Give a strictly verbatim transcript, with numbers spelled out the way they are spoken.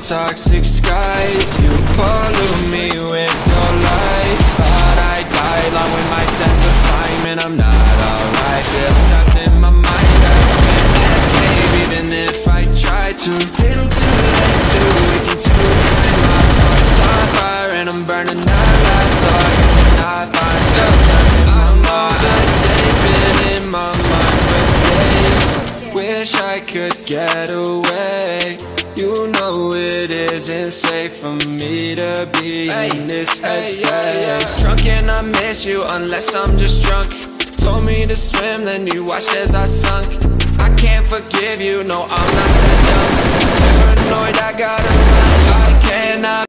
toxic skies. You pollute me with your light. Thought I died along with my sense of time, and I'm not alright. Feel trapped in my mind, I can't escape even if I try to. Little too late to awaken to find my thoughts on fire, and I'm burning out loud, so I cannot find myself trapped in my mind. The day been in my mind for days. Wish I could get away. You know it isn't safe for me to be hey, in this headspace. Hey, yeah, yeah. Drunk and I miss you unless I'm just drunk. Told me to swim, then you watched as I sunk. I can't forgive you, no, I'm not that dumb. Paranoid, I gotta run, I cannot